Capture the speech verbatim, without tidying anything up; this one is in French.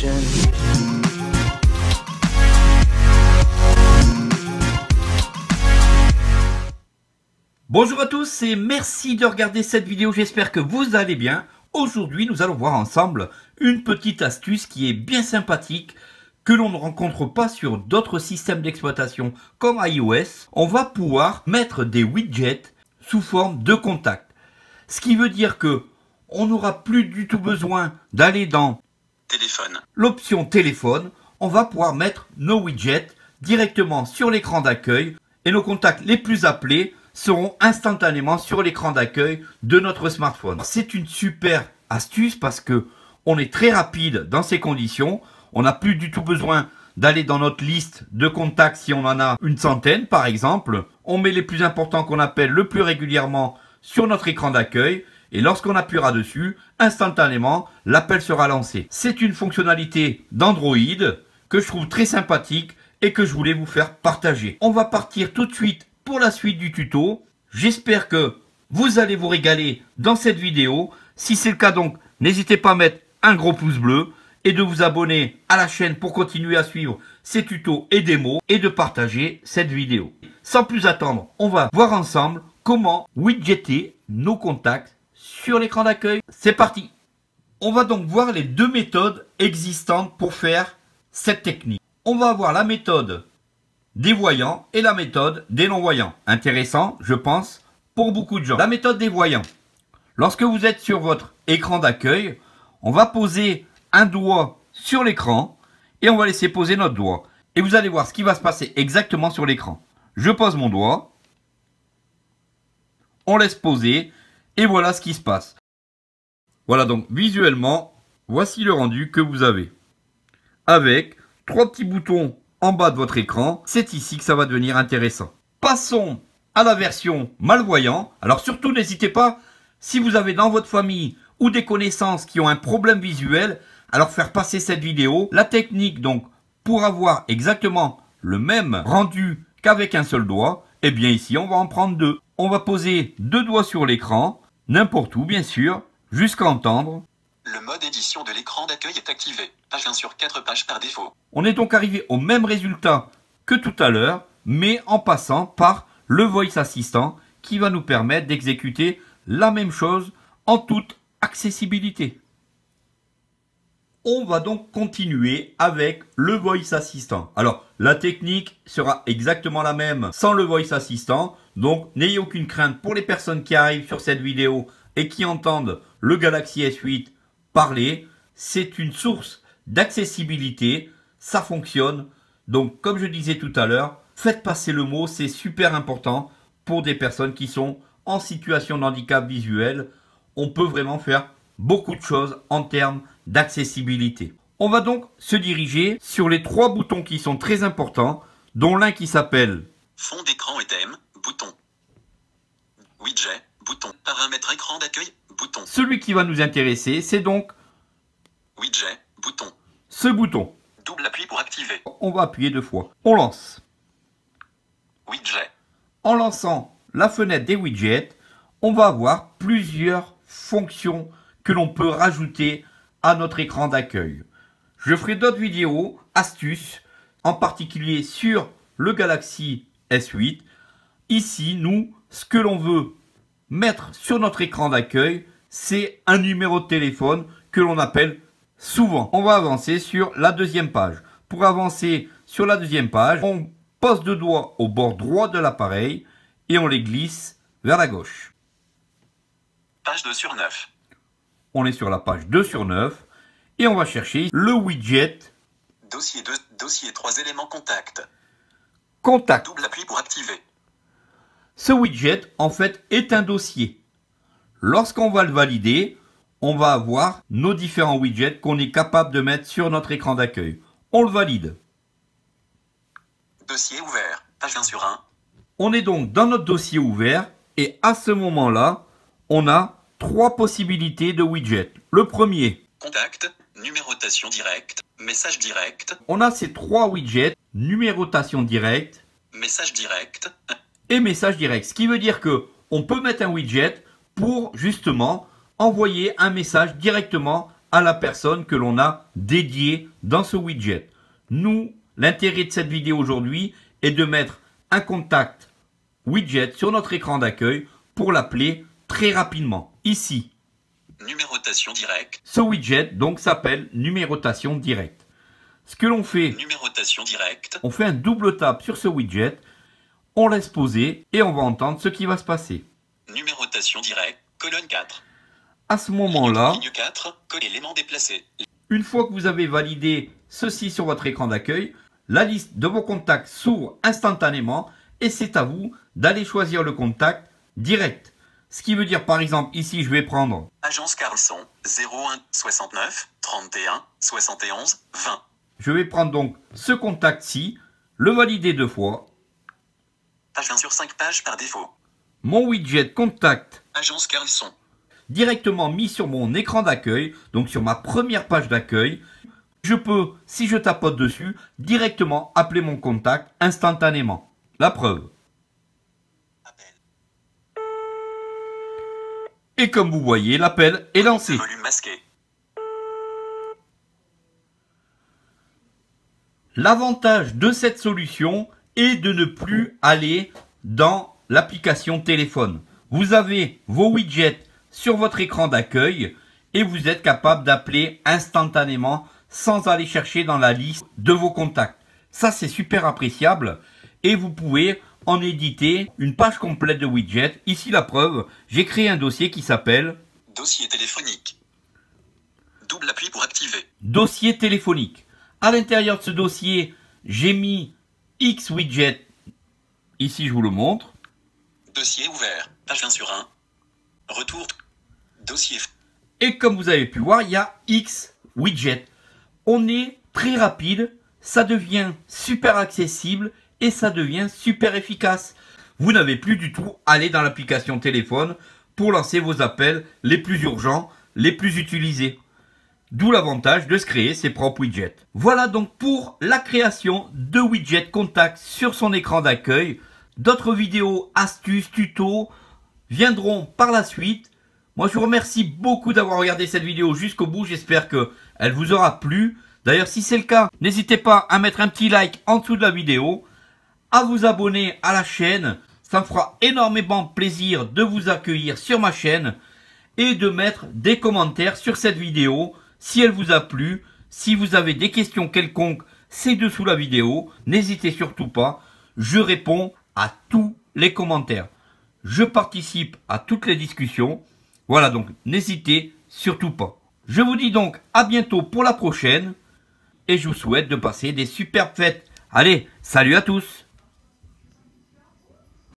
ocean. Bonjour à tous et merci de regarder cette vidéo, j'espère que vous allez bien. Aujourd'hui, nous allons voir ensemble une petite astuce qui est bien sympathique, que l'on ne rencontre pas sur d'autres systèmes d'exploitation comme iOS. On va pouvoir mettre des widgets sous forme de contact. Ce qui veut dire que on n'aura plus du tout besoin d'aller dans téléphone. l'option téléphone. On va pouvoir mettre nos widgets directement sur l'écran d'accueil et nos contacts les plus appelés seront instantanément sur l'écran d'accueil de notre smartphone. C'est une super astuce parce que on est très rapide dans ces conditions. On n'a plus du tout besoin d'aller dans notre liste de contacts si on en a une centaine par exemple. On met les plus importants qu'on appelle le plus régulièrement sur notre écran d'accueil et lorsqu'on appuiera dessus, instantanément, l'appel sera lancé. C'est une fonctionnalité d'Android que je trouve très sympathique et que je voulais vous faire partager. On va partir tout de suite pour la suite du tuto. J'espère que vous allez vous régaler dans cette vidéo. Si c'est le cas donc, n'hésitez pas à mettre un gros pouce bleu et de vous abonner à la chaîne pour continuer à suivre ces tutos et démos et de partager cette vidéo. Sans plus attendre, on va voir ensemble comment widgeter nos contacts sur l'écran d'accueil. C'est parti! On va donc voir les deux méthodes existantes pour faire cette technique. On va avoir la méthode des voyants et la méthode des non-voyants. Intéressant, je pense, pour beaucoup de gens. La méthode des voyants. Lorsque vous êtes sur votre écran d'accueil, on va poser un doigt sur l'écran et on va laisser poser notre doigt. Et vous allez voir ce qui va se passer exactement sur l'écran. Je pose mon doigt, on laisse poser et voilà ce qui se passe. Voilà donc visuellement, voici le rendu que vous avez. Avec trois petits boutons en bas de votre écran, c'est ici que ça va devenir intéressant. Passons à la version malvoyant. Alors surtout n'hésitez pas, si vous avez dans votre famille ou des connaissances qui ont un problème visuel, alors faire passer cette vidéo. La technique donc pour avoir exactement le même rendu qu'avec un seul doigt, eh bien ici on va en prendre deux. On va poser deux doigts sur l'écran, n'importe où bien sûr, jusqu'à entendre. Le mode édition de l'écran d'accueil est activé. Page un sur quatre pages par défaut. On est donc arrivé au même résultat que tout à l'heure, mais en passant par le Voice Assistant qui va nous permettre d'exécuter la même chose en toute accessibilité. On va donc continuer avec le Voice Assistant. Alors, la technique sera exactement la même sans le Voice Assistant. Donc, n'ayez aucune crainte pour les personnes qui arrivent sur cette vidéo et qui entendent le Galaxy S huit parler. C'est une source d'accessibilité. Ça fonctionne. Donc, comme je disais tout à l'heure, faites passer le mot. C'est super important pour des personnes qui sont en situation de handicap visuel. On peut vraiment faire beaucoup de choses en termes d'accessibilité. On va donc se diriger sur les trois boutons qui sont très importants, dont l'un qui s'appelle fond d'écran et thème, bouton. Widget, bouton. Paramètres écran d'accueil, bouton. Celui qui va nous intéresser, c'est donc Widget, bouton. ce bouton. Double appui pour activer. On va appuyer deux fois. On lance. Widget. En lançant la fenêtre des widgets, on va avoir plusieurs fonctions que l'on peut rajouter à notre écran d'accueil. Je ferai d'autres vidéos, astuces, en particulier sur le Galaxy S huit. Ici, nous, ce que l'on veut mettre sur notre écran d'accueil, c'est un numéro de téléphone que l'on appelle souvent. On va avancer sur la deuxième page. Pour avancer sur la deuxième page, on pose deux doigts au bord droit de l'appareil et on les glisse vers la gauche. Page deux sur neuf. On est sur la page deux sur neuf et on va chercher le widget Dossier deux, dossier trois éléments contact. Contact. Double appui pour activer. Ce widget, en fait, est un dossier. Lorsqu'on va le valider, on va avoir nos différents widgets qu'on est capable de mettre sur notre écran d'accueil. On le valide. Dossier ouvert. Page un sur un. On est donc dans notre dossier ouvert et à ce moment-là, on a trois possibilités de widgets. Le premier, contact, numérotation directe, message direct. On a ces trois widgets, numérotation directe, message direct et message direct. Ce qui veut dire que on peut mettre un widget pour justement envoyer un message directement à la personne que l'on a dédiée dans ce widget. Nous, l'intérêt de cette vidéo aujourd'hui est de mettre un contact widget sur notre écran d'accueil pour l'appeler très rapidement. Ici, Numérotation directe. ce widget donc s'appelle numérotation directe. Ce que l'on fait, Numérotation directe. on fait un double tap sur ce widget, on laisse poser et on va entendre ce qui va se passer. Numérotation directe. Colonne quatre. À ce moment-là, Ligne quatre. Élément déplacé. une fois que vous avez validé ceci sur votre écran d'accueil, la liste de vos contacts s'ouvre instantanément et c'est à vous d'aller choisir le contact direct. Ce qui veut dire par exemple ici je vais prendre Agence Carlson. zéro un soixante-neuf trente et un soixante et onze vingt. je vais prendre donc ce contact-ci, le valider deux fois. Page un sur cinq pages par défaut. Mon widget contact Agence Carlson. directement mis sur mon écran d'accueil, donc sur ma première page d'accueil. Je peux, si je tapote dessus, directement appeler mon contact instantanément. La preuve. Appel. Et comme vous voyez, l'appel est lancé. Volume masqué. L'avantage de cette solution est de ne plus aller dans l'application téléphone. Vous avez vos widgets sur votre écran d'accueil et vous êtes capable d'appeler instantanément sans aller chercher dans la liste de vos contacts. Ça, c'est super appréciable et vous pouvez en éditer une page complète de widgets. Ici, la preuve, j'ai créé un dossier qui s'appelle Dossier téléphonique. Double appui pour activer. dossier téléphonique. À l'intérieur de ce dossier, j'ai mis X widget. Ici, je vous le montre. Dossier ouvert. Page un sur un. Retour. Dossier. Et comme vous avez pu voir, il y a X widget. On est très rapide, ça devient super accessible et ça devient super efficace. Vous n'avez plus du tout à aller dans l'application téléphone pour lancer vos appels les plus urgents, les plus utilisés. D'où l'avantage de se créer ses propres widgets. Voilà donc pour la création de widgets contact sur son écran d'accueil. D'autres vidéos, astuces, tutos viendront par la suite. Moi, je vous remercie beaucoup d'avoir regardé cette vidéo jusqu'au bout. J'espère qu'elle vous aura plu. D'ailleurs, si c'est le cas, n'hésitez pas à mettre un petit like en dessous de la vidéo, à vous abonner à la chaîne. Ça me fera énormément plaisir de vous accueillir sur ma chaîne et de mettre des commentaires sur cette vidéo si elle vous a plu. Si vous avez des questions quelconques, c'est dessous la vidéo. N'hésitez surtout pas. Je réponds à tous les commentaires. Je participe à toutes les discussions. Voilà, donc n'hésitez surtout pas. Je vous dis donc à bientôt pour la prochaine et je vous souhaite de passer des superbes fêtes. Allez, salut à tous!